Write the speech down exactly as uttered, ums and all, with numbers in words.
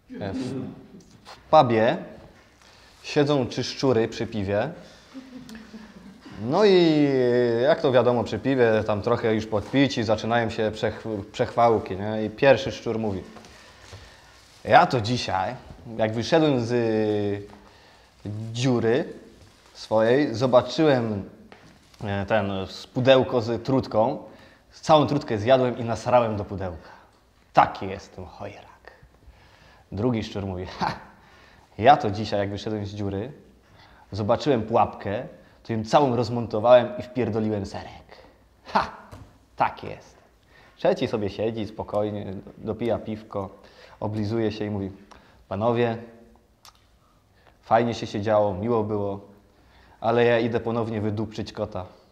W pubie siedzą trzy szczury przy piwie. No i jak to wiadomo, przy piwie tam trochę już podpici, zaczynają się przech przechwałki, nie? I pierwszy szczur mówi: ja to dzisiaj, jak wyszedłem z dziury swojej, zobaczyłem ten z pudełko z trutką, całą trutkę zjadłem i nasrałem do pudełka. Taki jestem chojrak. Drugi szczur mówi: ha, ja to dzisiaj, jak wyszedłem z dziury, zobaczyłem pułapkę, to ją całą rozmontowałem i wpierdoliłem serek. Ha! Tak jest. Trzeci sobie siedzi spokojnie, dopija piwko, oblizuje się i mówi: panowie, fajnie się siedziało, miło było, ale ja idę ponownie wydupczyć kota.